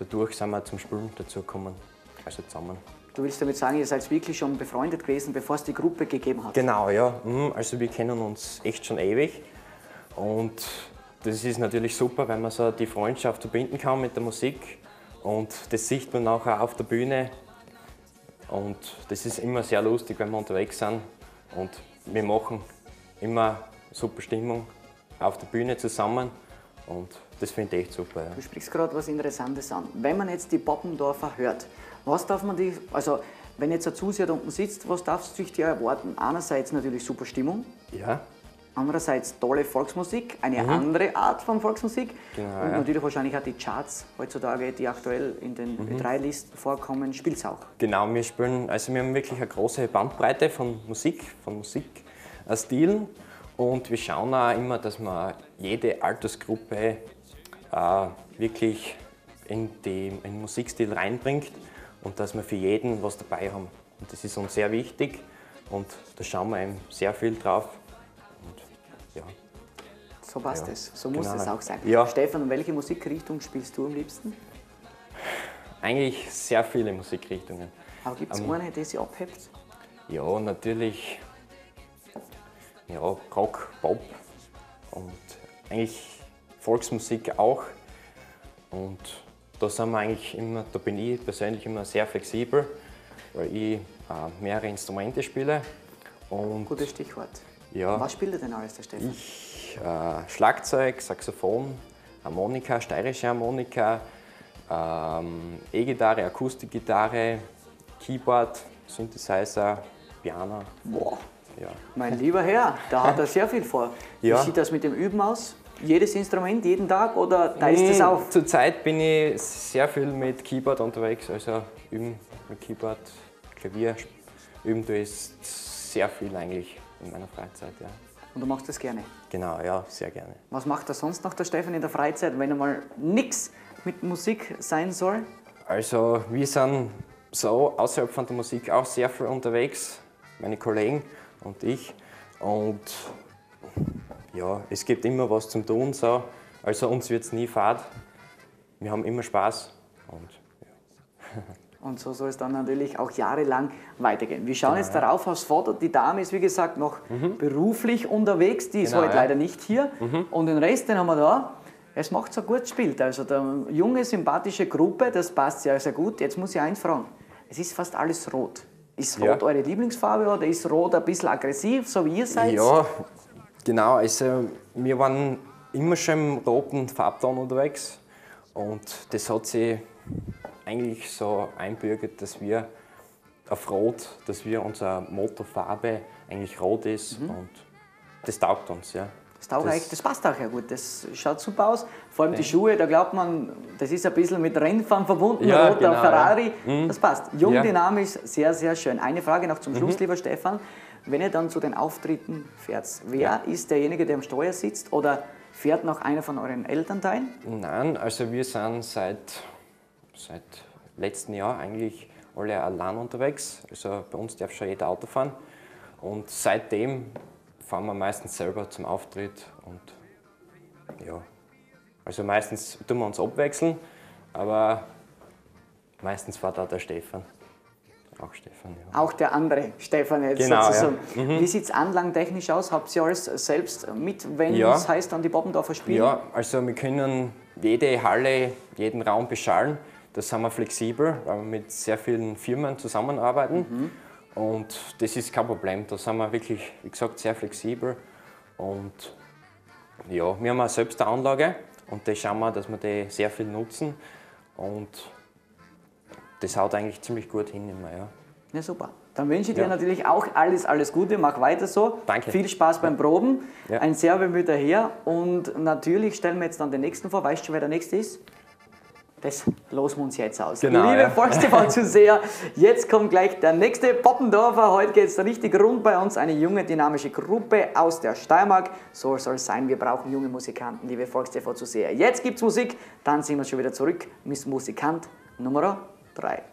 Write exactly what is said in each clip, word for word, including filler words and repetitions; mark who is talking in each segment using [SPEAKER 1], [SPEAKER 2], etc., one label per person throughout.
[SPEAKER 1] dadurch sind wir zum Spielen dazu gekommen, also zusammen.
[SPEAKER 2] Du willst damit sagen, ihr seid wirklich schon befreundet gewesen, bevor es die Gruppe gegeben hat?
[SPEAKER 1] Genau, ja. Also wir kennen uns echt schon ewig und das ist natürlich super, wenn man so die Freundschaft verbinden kann mit der Musik und das sieht man nachher auf der Bühne und das ist immer sehr lustig, wenn wir unterwegs sind und wir machen immer super Stimmung auf der Bühne zusammen und das finde ich echt super. Ja.
[SPEAKER 2] Du sprichst gerade was Interessantes an. Wenn man jetzt die Poppendorfer hört, was darf man die, also wenn jetzt ein Zuseher da unten sitzt, was darfst du dich dir erwarten? Einerseits natürlich super Stimmung,
[SPEAKER 1] Ja,
[SPEAKER 2] andererseits tolle Volksmusik, eine
[SPEAKER 1] Mhm.
[SPEAKER 2] andere Art von Volksmusik
[SPEAKER 1] Genau,
[SPEAKER 2] und
[SPEAKER 1] ja.
[SPEAKER 2] natürlich wahrscheinlich auch die Charts heutzutage, die aktuell in den
[SPEAKER 1] Mhm.
[SPEAKER 2] B drei Listen vorkommen, spielt's auch.
[SPEAKER 1] genau, wir spielen, also wir haben wirklich eine große Bandbreite von Musik, von Musikstilen und wir schauen auch immer, dass wir jede Altersgruppe äh, wirklich in den, in den Musikstil reinbringt und dass wir für jeden was dabei haben. Und das ist uns sehr wichtig und da schauen wir eben sehr viel drauf. Und, ja.
[SPEAKER 2] So passt
[SPEAKER 1] Ja,
[SPEAKER 2] es, so muss
[SPEAKER 1] genau.
[SPEAKER 2] es auch sein.
[SPEAKER 1] Ja.
[SPEAKER 2] Stefan, welche Musikrichtung spielst du am liebsten?
[SPEAKER 1] Eigentlich sehr viele Musikrichtungen.
[SPEAKER 2] Aber gibt es
[SPEAKER 1] Ähm,
[SPEAKER 2] eine, die sie abhebt?
[SPEAKER 1] Ja, natürlich ja, Rock, Pop und eigentlich Volksmusik auch. Und da sind wir eigentlich immer, da bin ich persönlich immer sehr flexibel, weil ich äh, mehrere Instrumente spiele. Und
[SPEAKER 2] Gutes Stichwort.
[SPEAKER 1] ja,
[SPEAKER 2] Was spielt er denn alles, der Stefan?
[SPEAKER 1] ich äh, Schlagzeug, Saxophon, Harmonika, steirische Harmonika, ähm, E-Gitarre, Akustikgitarre, Keyboard, Synthesizer, Piano.
[SPEAKER 2] Boah,
[SPEAKER 1] Ja.
[SPEAKER 2] mein lieber Herr, da hat er sehr viel vor.
[SPEAKER 1] Ja.
[SPEAKER 2] Wie sieht das mit dem Üben aus? Jedes Instrument, jeden Tag oder teilst du es
[SPEAKER 1] Mm,
[SPEAKER 2] auf?
[SPEAKER 1] Zurzeit bin ich sehr viel mit Keyboard unterwegs, also üben mit Keyboard, Klavier üben tue ich sehr viel eigentlich in meiner Freizeit. Ja.
[SPEAKER 2] Und du machst das gerne.
[SPEAKER 1] Genau, ja, sehr gerne.
[SPEAKER 2] Was macht er sonst noch, der Stefan, in der Freizeit, wenn einmal nichts mit Musik sein soll?
[SPEAKER 1] Also wir sind so außerhalb von der Musik auch sehr viel unterwegs, meine Kollegen und ich. Und ja, es gibt immer was zum Tun. So. Also uns wird es nie fad. Wir haben immer Spaß. Und, ja.
[SPEAKER 2] Und so soll es dann natürlich auch jahrelang weitergehen. Wir schauen
[SPEAKER 1] Genau,
[SPEAKER 2] jetzt
[SPEAKER 1] ja.
[SPEAKER 2] darauf aufs Foto. Die Dame ist, wie gesagt, noch beruflich unterwegs. Die ist
[SPEAKER 1] Genau,
[SPEAKER 2] heute
[SPEAKER 1] ja.
[SPEAKER 2] leider nicht hier. Und den Rest, den haben wir da. Es macht so gut gespielt. Also der junge, sympathische Gruppe, das passt ja sehr gut. Jetzt muss ich eins fragen. Es ist fast alles rot. Ist rot
[SPEAKER 1] Ja.
[SPEAKER 2] eure Lieblingsfarbe oder ist rot ein bisschen aggressiv, so wie ihr seid?
[SPEAKER 1] Ja, genau. Also wir waren immer schon im roten Farbton unterwegs. Und das hat sich eigentlich so einbürgert, dass wir auf Rot, dass wir unsere Motorfarbe eigentlich rot ist und das taugt uns, ja.
[SPEAKER 2] Das, taugt
[SPEAKER 1] Das-
[SPEAKER 2] euch, das passt auch ja gut, das schaut super aus. Vor allem die Schuhe, da glaubt man, das ist ein bisschen mit Rennfahren verbunden,
[SPEAKER 1] Ja,
[SPEAKER 2] roter
[SPEAKER 1] genau,
[SPEAKER 2] Ferrari,
[SPEAKER 1] ja. Mhm.
[SPEAKER 2] das passt. Jung,
[SPEAKER 1] Ja.
[SPEAKER 2] dynamisch, sehr, sehr schön. Eine Frage noch zum
[SPEAKER 1] Mhm.
[SPEAKER 2] Schluss, lieber Stefan. Wenn ihr dann zu den Auftritten fährt, wer ist derjenige, der am Steuer sitzt oder fährt noch einer von euren Elternteilen?
[SPEAKER 1] Nein, also wir sind seit, seit letztem Jahr eigentlich alle allein unterwegs. Also bei uns darf schon jeder Auto fahren. Und seitdem fahren wir meistens selber zum Auftritt. Und ja, also meistens tun wir uns abwechseln, aber meistens fährt auch der Stefan. Auch Stefan, ja.
[SPEAKER 2] Auch der andere Stefan jetzt
[SPEAKER 1] Genau,
[SPEAKER 2] sozusagen.
[SPEAKER 1] ja. Mhm.
[SPEAKER 2] Wie sieht es anlangentechnisch aus? Habt ihr alles selbst mit, wenn
[SPEAKER 1] Ja.
[SPEAKER 2] es heißt, an die Bobbendorfer spielen?
[SPEAKER 1] Ja, also wir können jede Halle, jeden Raum beschallen. Da sind wir flexibel, weil wir mit sehr vielen Firmen zusammenarbeiten. Und das ist kein Problem. Da sind wir wirklich, wie gesagt, sehr flexibel. Und ja, wir haben auch selbst eine Anlage und da schauen wir, dass wir die sehr viel nutzen. Und das haut eigentlich ziemlich gut hin immer, ja.
[SPEAKER 2] Ja, super. Dann wünsche ich dir
[SPEAKER 1] Ja.
[SPEAKER 2] natürlich auch alles, alles Gute. Mach weiter so.
[SPEAKER 1] Danke.
[SPEAKER 2] Viel Spaß beim Proben.
[SPEAKER 1] Ja.
[SPEAKER 2] Ein sehr bemühter Herr. Und natürlich stellen wir jetzt dann den nächsten vor. Weißt du schon, wer der nächste ist? Das losen wir uns jetzt aus.
[SPEAKER 1] Genau,
[SPEAKER 2] Liebe
[SPEAKER 1] ja.
[SPEAKER 2] Volkstv-Zuseher, jetzt kommt gleich der nächste Poppendorfer. Heute geht es richtig rund bei uns. Eine junge, dynamische Gruppe aus der Steiermark. So soll es sein. Wir brauchen junge Musikanten, liebe Volkstv-Zuseher. Jetzt gibt es Musik, dann sind wir schon wieder zurück mit Musikant Nummer drei.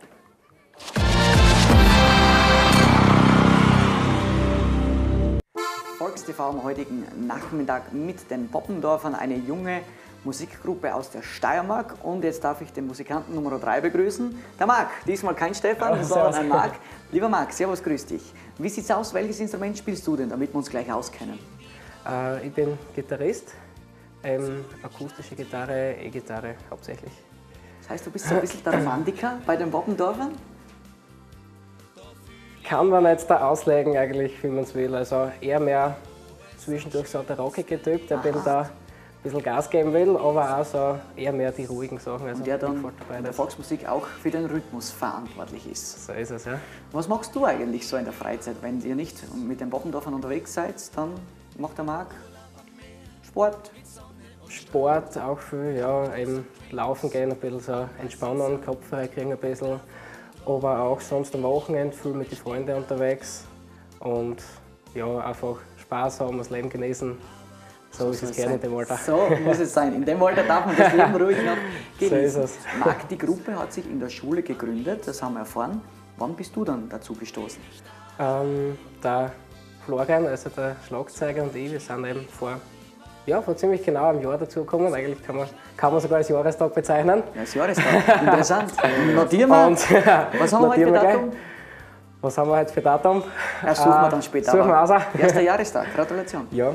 [SPEAKER 2] VolksTV am heutigen Nachmittag mit den Poppendorfern, eine junge Musikgruppe aus der Steiermark. Und jetzt darf ich den Musikanten Nummer drei begrüßen, der Marc. Diesmal kein Stefan,
[SPEAKER 3] Ja,
[SPEAKER 2] sondern ein Marc. Lieber Marc, servus, grüß dich. Wie sieht's aus? Welches Instrument spielst du denn, damit wir uns gleich auskennen?
[SPEAKER 3] Äh, ich bin Gitarrist, ähm, akustische Gitarre, E-Gitarre hauptsächlich.
[SPEAKER 2] Das heißt, du bist so ein bisschen der Romantiker bei den Boppendorfern?
[SPEAKER 3] Kann man jetzt da auslegen eigentlich, wie man es will. Also eher mehr zwischendurch so der rockige Typ, der ein bisschen da ein bisschen Gas geben will, aber auch so eher mehr die ruhigen Sachen. Also
[SPEAKER 2] Und der dann
[SPEAKER 3] gefällt mir
[SPEAKER 2] in der
[SPEAKER 3] beides.
[SPEAKER 2] Volksmusik auch für den Rhythmus verantwortlich ist.
[SPEAKER 3] So ist es, ja.
[SPEAKER 2] Was machst du eigentlich so in der Freizeit, wenn ihr nicht mit den Boppendorfern unterwegs seid? Dann macht der Marc Sport.
[SPEAKER 3] Sport auch viel, ja, eben laufen gehen, ein bisschen so entspannen, Kopf frei kriegen ein bisschen. Aber auch sonst am Wochenende viel mit den Freunden unterwegs und ja, einfach Spaß haben, das Leben genießen. So, so ist es gerne in dem Alter.
[SPEAKER 2] So muss es sein. In dem Alter darf man das Leben ruhig noch genießen.
[SPEAKER 3] So ist es.
[SPEAKER 2] Marc, die Gruppe hat sich in der Schule gegründet, das haben wir erfahren. Wann bist du dann dazu gestoßen?
[SPEAKER 3] Ähm, der Florian, also der Schlagzeuger und ich, wir sind eben vor, ja, vor ziemlich genau einem Jahr dazugekommen. Eigentlich kann man, kann man sogar als Jahrestag bezeichnen.
[SPEAKER 2] Ja, das Jahrestag, interessant. Notieren wir.
[SPEAKER 3] Und,
[SPEAKER 2] Was haben wir heute für Datum?
[SPEAKER 3] Was haben wir heute für Datum?
[SPEAKER 2] Das suchen wir dann später.
[SPEAKER 3] Suchen wir aus.
[SPEAKER 2] Erster Jahrestag, Gratulation.
[SPEAKER 3] Ja.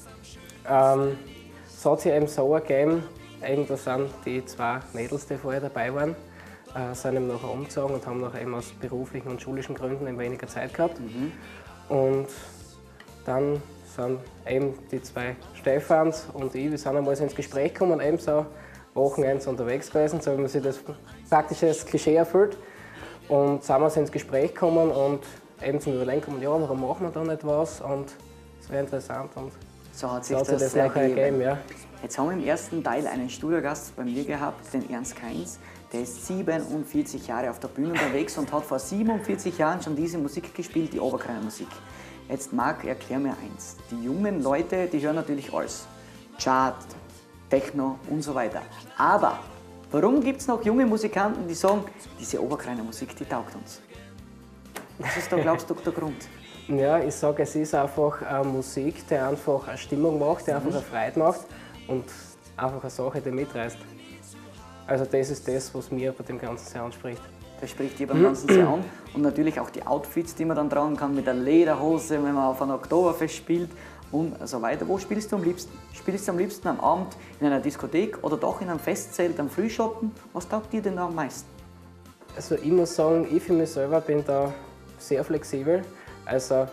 [SPEAKER 3] Ähm, es hat sich eben so ergeben, eben da sind die zwei Mädels, die vorher dabei waren, äh, sind eben nachher umgezogen und haben nachher eben aus beruflichen und schulischen Gründen eben weniger Zeit gehabt. Mhm. Und dann sind eben die zwei Stefans und ich, wir sind einmal so ins Gespräch gekommen, eben so Wochenends unterwegs gewesen, so wie man sich das praktisch das Klischee erfüllt. Und sind wir so ins Gespräch gekommen und eben zum Überlegen gekommen, ja, warum machen wir da nicht was? Und es wäre interessant. Und
[SPEAKER 2] so hat sich
[SPEAKER 3] so hat
[SPEAKER 2] das,
[SPEAKER 3] sich das nachher
[SPEAKER 2] ergeben.
[SPEAKER 3] ergeben, ja.
[SPEAKER 2] Jetzt haben wir im ersten Teil einen Studiogast bei mir gehabt, den Ernst Kainz. Der ist siebenundvierzig Jahre auf der Bühne unterwegs und hat vor siebenundvierzig Jahren schon diese Musik gespielt, die Oberkreiner Musik. Jetzt Marc, erklär mir eins. Die jungen Leute, die hören natürlich alles. Chart, Techno und so weiter. Aber warum gibt es noch junge Musikanten, die sagen, diese Oberkreiner Musik, die taugt uns? Was ist da, glaubst du, der Grund?
[SPEAKER 3] Ja, ich sage, es ist einfach eine Musik, die einfach eine Stimmung macht, die einfach eine Freude macht und einfach eine Sache, die mitreißt. Also das ist das, was mir bei dem Ganzen sehr anspricht.
[SPEAKER 2] Das spricht dir beim Ganzen sehr an. Und natürlich auch die Outfits, die man dann tragen kann, mit der Lederhose, wenn man auf einem Oktoberfest spielt und so weiter. Wo spielst du am liebsten? Spielst du am liebsten am Abend in einer Diskothek oder doch in einem Festzelt am Frühschoppen? Was taugt dir denn da am meisten?
[SPEAKER 3] Also ich muss sagen, ich für mich selber bin da sehr flexibel. Also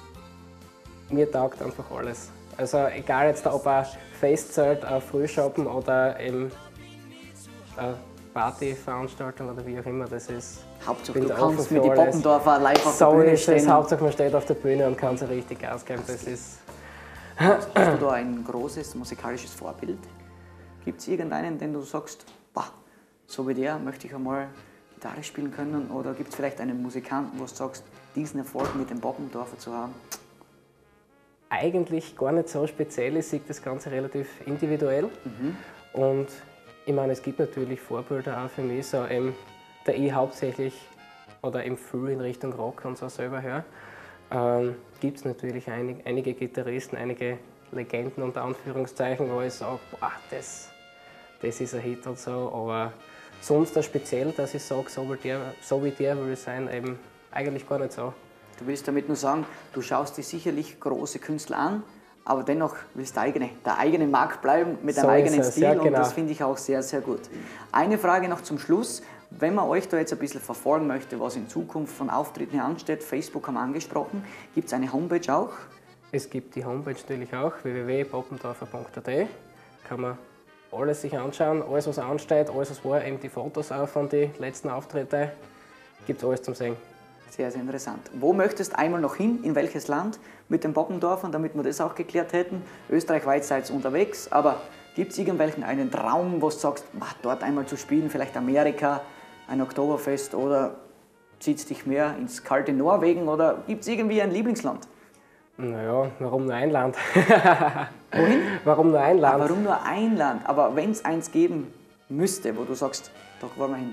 [SPEAKER 3] mir taugt einfach alles. Also egal jetzt ob ein Festzelt, ein Frühschoppen oder eben eine Partyveranstaltung oder wie auch immer, das ist...
[SPEAKER 2] Hauptsache
[SPEAKER 3] bin
[SPEAKER 2] du
[SPEAKER 3] da
[SPEAKER 2] kannst
[SPEAKER 3] offen
[SPEAKER 2] mit
[SPEAKER 3] für
[SPEAKER 2] den
[SPEAKER 3] alles.
[SPEAKER 2] Boppendorfer live auf
[SPEAKER 3] So
[SPEAKER 2] der Bühne
[SPEAKER 3] ist es,
[SPEAKER 2] stehen.
[SPEAKER 3] Hauptsache man steht auf der Bühne und kann so richtig Gas geben, das ist...
[SPEAKER 2] Hast du da ein großes musikalisches Vorbild? Gibt es irgendeinen, den du sagst, bah, so wie der möchte ich einmal Gitarre spielen können? Oder gibt es vielleicht einen Musikanten, wo du sagst, diesen Erfolg mit dem Boppendorfer zu haben?
[SPEAKER 3] Eigentlich gar nicht so speziell, ich sehe das Ganze relativ individuell. Mhm. Und ich meine, es gibt natürlich Vorbilder auch für mich, so eben, der ich hauptsächlich oder eben viel in Richtung Rock und so selber höre. Ähm, gibt es natürlich einig, einige Gitarristen, einige Legenden unter Anführungszeichen, wo ich sage, boah, das, das ist ein Hit und so. Aber sonst speziell, dass ich sage, so wie der, so wie der will ich sein, eben eigentlich gar nicht so.
[SPEAKER 2] Du willst damit nur sagen, du schaust dir sicherlich große Künstler an, aber dennoch willst du eigene, der eigene Markt bleiben mit deinem
[SPEAKER 3] So
[SPEAKER 2] eigenen
[SPEAKER 3] ist es,
[SPEAKER 2] Stil
[SPEAKER 3] ja,
[SPEAKER 2] und
[SPEAKER 3] genau.
[SPEAKER 2] das finde ich auch sehr, sehr gut. Eine Frage noch zum Schluss. Wenn man euch da jetzt ein bisschen verfolgen möchte, was in Zukunft von Auftritten her ansteht, Facebook haben wir angesprochen, gibt es eine Homepage auch?
[SPEAKER 3] Es gibt die Homepage natürlich auch, w w w punkt boppendorfer punkt a t. Kann man alles sich anschauen, alles was ansteht, alles was war, eben die Fotos auch von den letzten Auftritten, gibt es alles zum Sehen.
[SPEAKER 2] Sehr, sehr interessant. Wo möchtest du einmal noch hin? In welches Land mit den Boppendorfern, damit wir das auch geklärt hätten? Österreich-weit seid ihr unterwegs, aber gibt es irgendwelchen einen Traum, wo du sagst, dort einmal zu spielen, vielleicht Amerika, ein Oktoberfest oder zieht es dich mehr ins kalte Norwegen oder gibt es irgendwie ein Lieblingsland?
[SPEAKER 3] Naja, warum nur ein Land?
[SPEAKER 2] Wohin?
[SPEAKER 3] Warum nur ein Land?
[SPEAKER 2] Ah, warum nur ein Land? Aber wenn es eins geben müsste, wo du sagst, da wollen wir hin.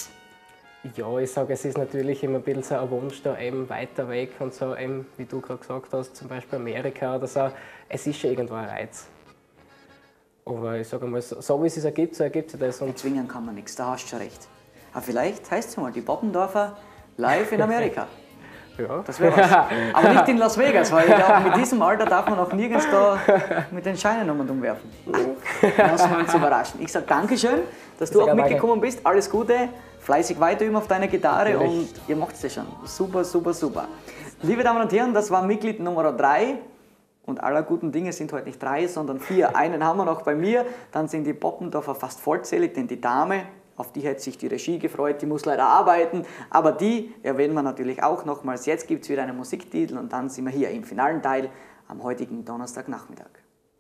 [SPEAKER 3] Ja, ich sage, es ist natürlich immer ein bisschen so ein Wunsch da eben weiter weg und so, eben, wie du gerade gesagt hast, zum Beispiel Amerika oder so. Es ist schon irgendwo ein Reiz. Aber ich sage mal, so, so wie es sich ergibt, so ergibt sich das. Und
[SPEAKER 2] zwingen kann man nichts, da hast du schon recht. Aber vielleicht heißt es mal, die Poppendorfer live in Amerika.
[SPEAKER 3] Ja.
[SPEAKER 2] Das wäre was. Aber nicht in Las Vegas, weil ich glaube, mit diesem Alter darf man auch nirgends da mit den Scheinen um und umwerfen. Lassen wir uns überraschen. Ich sage Dankeschön, dass du
[SPEAKER 3] Sehr
[SPEAKER 2] auch
[SPEAKER 3] danke.
[SPEAKER 2] mitgekommen bist. Alles Gute, fleißig weiter üben auf deiner Gitarre
[SPEAKER 3] Natürlich.
[SPEAKER 2] und ihr macht es schon. Super, super, super. Liebe Damen und Herren, das war Mitglied Nummer drei. Und aller guten Dinge sind heute nicht drei, sondern vier. Einen haben wir noch bei mir, dann sind die Poppendorfer fast vollzählig, denn die Dame, auf die hätte sich die Regie gefreut, die muss leider arbeiten, aber die erwähnen wir natürlich auch nochmals. Jetzt gibt es wieder einen Musiktitel und dann sind wir hier im finalen Teil am heutigen Donnerstagnachmittag.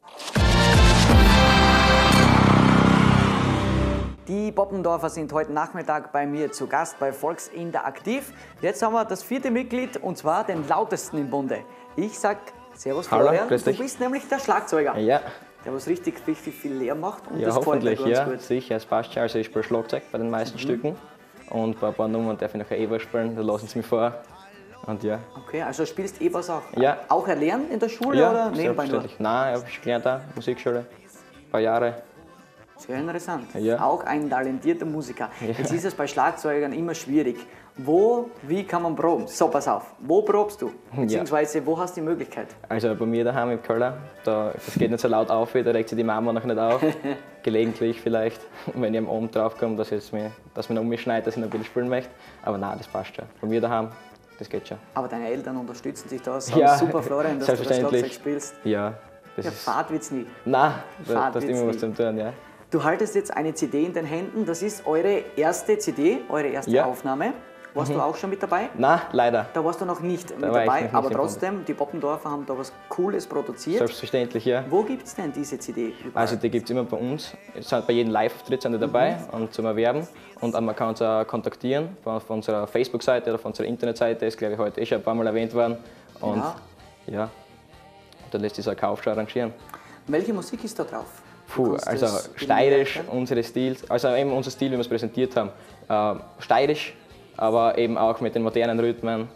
[SPEAKER 2] Die Poppendorfer sind heute Nachmittag bei mir zu Gast bei Volksinteraktiv. Jetzt haben wir das vierte Mitglied und zwar den lautesten im Bunde. Ich sag Servus
[SPEAKER 4] Hallo,
[SPEAKER 2] Florian,
[SPEAKER 4] grüß
[SPEAKER 2] du
[SPEAKER 4] dich.
[SPEAKER 2] bist nämlich der Schlagzeuger.
[SPEAKER 4] Ja,
[SPEAKER 2] Der was richtig, richtig viel leer macht und
[SPEAKER 4] ja
[SPEAKER 2] das gefällt mir
[SPEAKER 4] hoffentlich,
[SPEAKER 2] ganz
[SPEAKER 4] ja.
[SPEAKER 2] gut.
[SPEAKER 4] Sicher, es passt schon. Also ich spiele Schlagzeug bei den meisten Stücken und bei ein paar Nummern darf ich nachher E-Bass spielen, da lassen sie mich vor. Und ja.
[SPEAKER 2] Okay, also spielst E-Bass auch?
[SPEAKER 4] Ja.
[SPEAKER 2] Auch erlernen in der Schule
[SPEAKER 4] ja,
[SPEAKER 2] oder nebenbei nur?
[SPEAKER 4] selbstverständlich. Nein, ich habe gelernt da, Musikschule, ein paar Jahre.
[SPEAKER 2] Sehr interessant.
[SPEAKER 4] Ja.
[SPEAKER 2] Auch ein talentierter Musiker. Jetzt ist es bei Schlagzeugern immer schwierig. Wo, wie kann man proben? So, pass auf. Wo probst du? Beziehungsweise, wo hast du die Möglichkeit?
[SPEAKER 4] Also bei mir daheim im Keller, da, das geht nicht so laut auf, da regt sich die Mama noch nicht auf. Gelegentlich vielleicht, wenn ich am Abend draufkomme, dass, jetzt mir, dass man um mich schneit, dass ich noch ein bisschen spielen möchte. Aber nein, das passt schon. Bei mir daheim, das geht schon.
[SPEAKER 2] Aber deine Eltern unterstützen dich da. Sagen,
[SPEAKER 4] Ja,
[SPEAKER 2] super, Florian, dass du das Schlagzeug
[SPEAKER 4] selbstverständlich.
[SPEAKER 2] spielst.
[SPEAKER 4] Ja, das
[SPEAKER 2] Ja,
[SPEAKER 4] ist...
[SPEAKER 2] Fahrt wird's nie.
[SPEAKER 4] Nein, da,
[SPEAKER 2] Fahrt
[SPEAKER 4] da ist
[SPEAKER 2] wird's
[SPEAKER 4] immer was
[SPEAKER 2] nie.
[SPEAKER 4] zum Tun, ja.
[SPEAKER 2] Du haltest jetzt eine C D in den Händen. Das ist eure erste C D, eure erste
[SPEAKER 4] Ja.
[SPEAKER 2] Aufnahme. Warst du auch schon mit dabei?
[SPEAKER 4] Nein, leider.
[SPEAKER 2] Da warst du noch nicht mit
[SPEAKER 4] war ich
[SPEAKER 2] dabei,
[SPEAKER 4] noch nicht
[SPEAKER 2] aber
[SPEAKER 4] im
[SPEAKER 2] trotzdem, die Poppendorfer haben da was Cooles produziert.
[SPEAKER 4] Selbstverständlich, ja.
[SPEAKER 2] Wo gibt es denn diese C D überall?
[SPEAKER 4] Also die gibt es immer bei uns. Es sind bei jedem Live-Auftritt sind die dabei und zum Erwerben. Und man kann uns auch kontaktieren von, von unserer Facebook-Seite oder von unserer Internetseite. Ist, glaube ich, heute eh schon ein paar Mal erwähnt worden. Und
[SPEAKER 2] Ja.
[SPEAKER 4] ja, da lässt sich so ein Kauf schon arrangieren.
[SPEAKER 2] Welche Musik ist da drauf? Du
[SPEAKER 4] Puh,
[SPEAKER 2] kannst
[SPEAKER 4] also
[SPEAKER 2] das
[SPEAKER 4] steirisch,
[SPEAKER 2] vorstellen?
[SPEAKER 4] unsere Stil, also eben unser Stil, wie wir es präsentiert haben. Äh, steirisch, aber eben auch mit den modernen Rhythmen.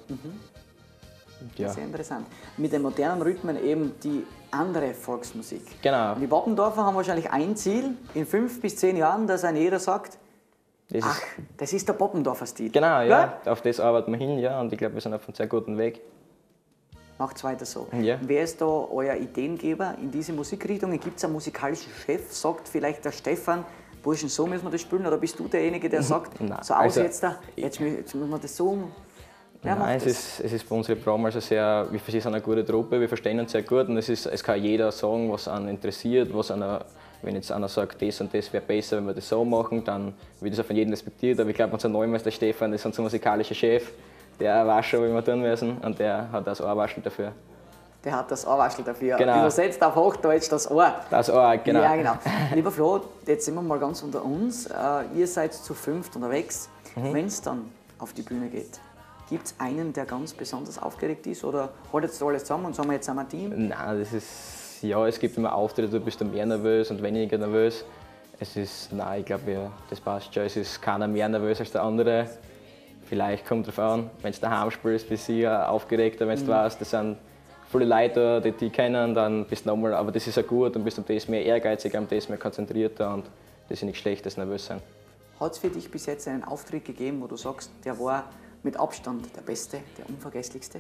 [SPEAKER 4] Ja,
[SPEAKER 2] Sehr interessant. Mit den modernen Rhythmen eben die andere Volksmusik.
[SPEAKER 4] genau.
[SPEAKER 2] Die Poppendorfer haben wahrscheinlich ein Ziel in fünf bis zehn Jahren, dass ein jeder sagt,
[SPEAKER 4] Das
[SPEAKER 2] ach,
[SPEAKER 4] ist,
[SPEAKER 2] das ist der Poppendorfer Stil.
[SPEAKER 4] genau, ja, auf das arbeiten wir hin, ja, und ich glaube, wir sind auf einem sehr guten Weg.
[SPEAKER 2] Macht's weiter so.
[SPEAKER 4] Ja.
[SPEAKER 2] Wer ist da euer Ideengeber in diese Musikrichtungen? Gibt es einen musikalischen Chef? Sagt vielleicht der Stefan, Burschen, so müssen wir das spielen? Oder bist du derjenige, der sagt,
[SPEAKER 4] Nein,
[SPEAKER 2] so aus
[SPEAKER 4] also-
[SPEAKER 2] jetzt da, jetzt, mü- jetzt müssen wir das so um. Wer
[SPEAKER 4] Nein,
[SPEAKER 2] macht
[SPEAKER 4] es
[SPEAKER 2] das?
[SPEAKER 4] ist, es ist bei unserer Promo also sehr, wir sind eine gute Truppe, wir verstehen uns sehr gut und es, ist, es kann jeder sagen, was einen interessiert, was einer, wenn jetzt einer sagt, das und das wäre besser, wenn wir das so machen, dann wird das auch von jedem respektiert. Aber ich glaube, unser Neumeister Stefan, das ist unser musikalischer Chef, der weiß schon, wie wir tun müssen und der hat das Ohrwaschel dafür.
[SPEAKER 2] Der hat das Ohrwaschel dafür.
[SPEAKER 4] Genau.
[SPEAKER 2] Übersetzt auf Hochdeutsch das Ohr.
[SPEAKER 4] Das Ohr, genau.
[SPEAKER 2] Ja, genau. Lieber Flo, jetzt sind wir mal ganz unter uns. Äh, ihr seid zu fünft unterwegs.
[SPEAKER 4] Mhm.
[SPEAKER 2] Wenn es dann auf die Bühne geht, gibt es einen, der ganz besonders aufgeregt ist? Oder haltet ihr alles zusammen und sagen wir, jetzt sind wir ein Team?
[SPEAKER 4] Nein, das ist, ja, es gibt immer Auftritte, du bist dann mehr nervös und weniger nervös. Es ist, nein, ich glaube, wir- das passt schon. Es ist keiner mehr nervös als der andere. Vielleicht kommt drauf an, wenn du daheim spielst, bist du sicher aufgeregter, wenn du weißt, das sind viele Leute da, die dich kennen, dann bist du nochmal, aber das ist ja gut und bist um das mehr ehrgeiziger, um das mehr konzentrierter und das ist nicht schlecht, das nervös sein.
[SPEAKER 2] Hat es für dich bis jetzt einen Auftritt gegeben, wo du sagst, der war mit Abstand der beste, der unvergesslichste?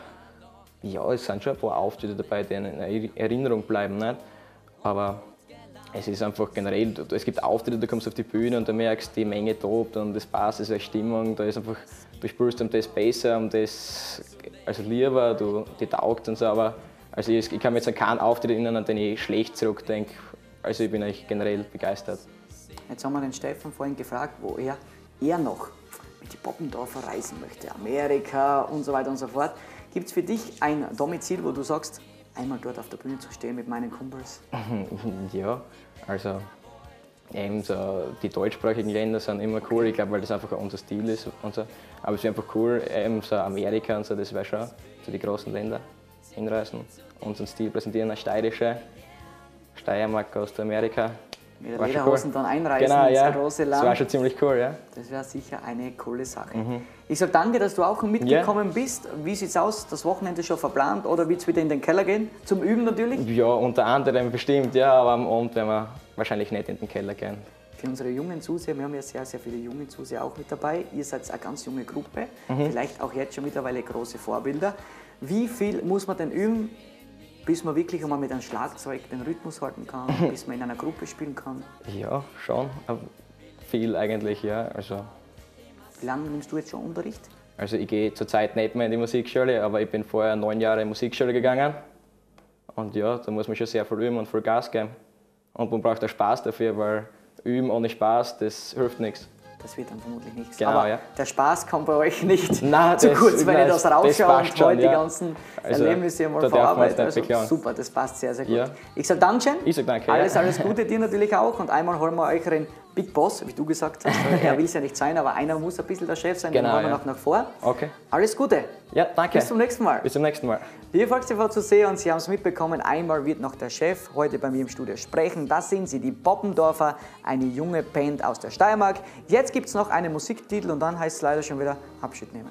[SPEAKER 4] Ja, es sind schon ein paar Auftritte dabei, die in Erinnerung bleiben, nicht? Aber es ist einfach generell, du- es gibt Auftritte, du kommst auf die Bühne und du merkst, die Menge tobt und das passt, es ist eine Stimmung, da ist einfach, du spielst um das besser, um das also lieber, du, die taugt und so, aber also ich, ich kann mir jetzt an keinen Auftritt erinnern, an den ich schlecht zurückdenke, also ich bin eigentlich generell begeistert.
[SPEAKER 2] Jetzt haben wir den Stefan vorhin gefragt, wo er, er noch mit den Poppendorfer reisen möchte, Amerika und so weiter und so fort. Gibt es für dich ein Domizil, wo du sagst, einmal dort auf der Bühne zu stehen mit meinen Kumpels?
[SPEAKER 4] Ja, also eben so, die deutschsprachigen Länder sind immer cool, ich glaube, weil das einfach unser Stil ist und so. Aber es wäre einfach cool, eben so Amerika und so, das wäre schon so die großen Länder hinreisen, unseren Stil präsentieren, eine steirische Steiermark aus Amerika.
[SPEAKER 2] mit
[SPEAKER 4] War schon
[SPEAKER 2] Lederhosen
[SPEAKER 4] cool.
[SPEAKER 2] dann einreisen
[SPEAKER 4] Genau,
[SPEAKER 2] ins
[SPEAKER 4] ja.
[SPEAKER 2] große
[SPEAKER 4] Das
[SPEAKER 2] Land.
[SPEAKER 4] war schon ziemlich cool, ja.
[SPEAKER 2] Das wäre sicher eine coole Sache. Ich sage danke, dass du auch mitgekommen bist. Wie sieht es aus? Das Wochenende schon verplant oder wird es wieder in den Keller gehen? Zum Üben natürlich?
[SPEAKER 4] Ja, unter anderem bestimmt, ja, aber am Abend werden wir wahrscheinlich nicht in den Keller gehen.
[SPEAKER 2] Für unsere jungen Zuseher, wir haben ja sehr, sehr viele junge Zuseher auch mit dabei. Ihr seid eine ganz junge Gruppe, vielleicht auch jetzt schon mittlerweile große Vorbilder. Wie viel muss man denn üben, bis man wirklich einmal mit einem Schlagzeug den Rhythmus halten kann, bis man in einer Gruppe spielen kann?
[SPEAKER 4] Ja, schon. Aber viel eigentlich, ja. Also,
[SPEAKER 2] Wie lange nimmst du jetzt schon Unterricht?
[SPEAKER 4] also ich gehe zurzeit nicht mehr in die Musikschule, aber ich bin vorher neun Jahre in die Musikschule gegangen. Und ja, da muss man schon sehr viel üben und viel Gas geben. Und man braucht auch Spaß dafür, weil Üben ohne Spaß, das hilft nichts.
[SPEAKER 2] Das wird dann vermutlich nichts.
[SPEAKER 4] Genau,
[SPEAKER 2] Aber
[SPEAKER 4] ja.
[SPEAKER 2] der Spaß kommt bei euch nicht
[SPEAKER 4] Nein,
[SPEAKER 2] zu
[SPEAKER 4] das-
[SPEAKER 2] kurz, wenn
[SPEAKER 4] nein,
[SPEAKER 2] ich das
[SPEAKER 4] das
[SPEAKER 2] rausschaue
[SPEAKER 4] passt
[SPEAKER 2] und
[SPEAKER 4] schon,
[SPEAKER 2] heute die
[SPEAKER 4] ja.
[SPEAKER 2] ganzen
[SPEAKER 4] Also,
[SPEAKER 2] Erlebnisse mal
[SPEAKER 4] da darf man uns
[SPEAKER 2] verarbeiten.
[SPEAKER 4] nicht
[SPEAKER 2] Also
[SPEAKER 4] beklagen.
[SPEAKER 2] super, das passt sehr, sehr gut.
[SPEAKER 4] Ja.
[SPEAKER 2] Ich sage Dankeschön.
[SPEAKER 4] Ich sag danke,
[SPEAKER 2] Alles,
[SPEAKER 4] ja.
[SPEAKER 2] alles Gute dir natürlich auch. Und einmal holen wir euch einen Big Boss, wie du gesagt hast. Er will es ja nicht sein, aber einer muss ein bisschen der Chef sein, den
[SPEAKER 4] Genau,
[SPEAKER 2] holen wir
[SPEAKER 4] ja.
[SPEAKER 2] noch nach vor.
[SPEAKER 4] Okay.
[SPEAKER 2] Alles Gute.
[SPEAKER 4] Ja, danke.
[SPEAKER 2] Bis zum nächsten Mal.
[SPEAKER 4] Bis zum nächsten Mal.
[SPEAKER 2] Liebe VolksTV zu sehen und Sie haben es mitbekommen, einmal wird noch der Chef heute bei mir im Studio sprechen. Das sind sie, die Poppendorfer, eine junge Band aus der Steiermark. Jetzt gibt es noch einen Musiktitel und dann heißt es leider schon wieder Abschied nehmen.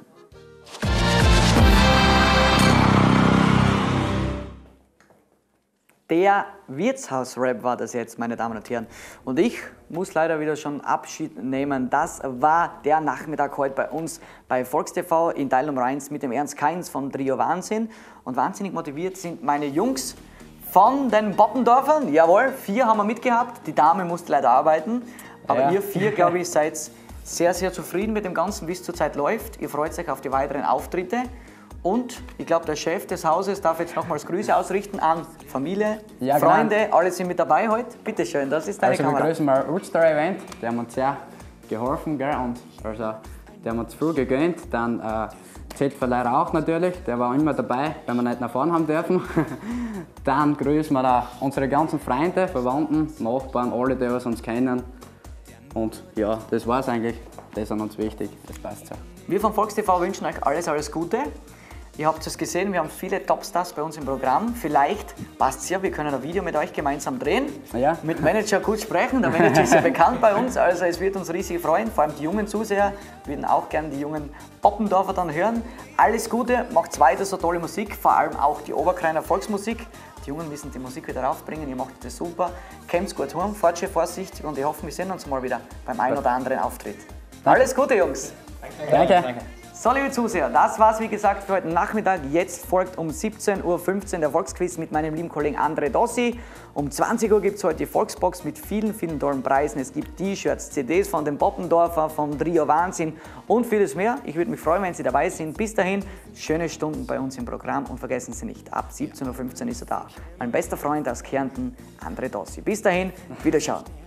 [SPEAKER 2] Der Wirtshaus-Rap war das jetzt, meine Damen und Herren. Und ich muss leider wieder schon Abschied nehmen. Das war der Nachmittag heute bei uns bei VolksTV in Teil Nummer eins mit dem Ernst Kainz von Trio Wahnsinn. Und wahnsinnig motiviert sind meine Jungs von den Poppendorfern. Jawohl, vier haben wir mitgehabt. Die Dame musste leider arbeiten. Aber
[SPEAKER 3] Ja.
[SPEAKER 2] ihr vier, glaube ich, seid sehr, sehr zufrieden mit dem Ganzen, wie es zurzeit läuft. Ihr freut euch auf die weiteren Auftritte. Und ich glaube, der Chef des Hauses darf jetzt nochmals Grüße ausrichten an Familie,
[SPEAKER 5] Ja, genau.
[SPEAKER 2] Freunde, alle sind mit dabei heute. Bitte schön, das ist deine
[SPEAKER 5] Also wir
[SPEAKER 2] Kamera.
[SPEAKER 5] grüßen mal Ulster Event, die haben uns sehr geholfen, gell? Und also, die haben uns früh gegönnt. Dann äh, Z-Verleiher auch natürlich, der war immer dabei, wenn wir nicht nach vorne haben dürfen. Dann grüßen wir da unsere ganzen Freunde, Verwandten, Nachbarn, alle, die was uns kennen. Und ja, das war's eigentlich. Das ist an uns wichtig, das passt so.
[SPEAKER 2] Wir von VolksTV wünschen euch alles, alles Gute. Ihr habt es gesehen, wir haben viele Topstars bei uns im Programm. Vielleicht passt es ja, wir können ein Video mit euch gemeinsam drehen.
[SPEAKER 5] Ja.
[SPEAKER 2] Mit Manager gut sprechen. Der Manager ist ja bekannt bei uns, also es wird uns riesig freuen. Vor allem die jungen Zuseher würden auch gerne die jungen Poppendorfer dann hören. Alles Gute, macht weiter so tolle Musik, vor allem auch die Oberkreiner Volksmusik. Die Jungen müssen die Musik wieder raufbringen, ihr macht das super. Kommt's gut heim, fahrt schön vorsichtig und ich hoffe, wir sehen uns mal wieder beim einen oder anderen Auftritt. Alles Gute, Jungs!
[SPEAKER 5] Danke.
[SPEAKER 2] So, liebe Zuseher, das war's wie gesagt für heute Nachmittag. Jetzt folgt um siebzehn Uhr fünfzehn der Volksquiz mit meinem lieben Kollegen André Dossi. Um zwanzig Uhr gibt es heute die Volksbox mit vielen, vielen tollen Preisen. Es gibt T-Shirts, C Ds von den Poppendorfer, vom Trio Wahnsinn und vieles mehr. Ich würde mich freuen, wenn Sie dabei sind. Bis dahin, schöne Stunden bei uns im Programm und vergessen Sie nicht, ab siebzehn Uhr fünfzehn ist er da. Mein bester Freund aus Kärnten, André Dossi. Bis dahin, Wiederschauen.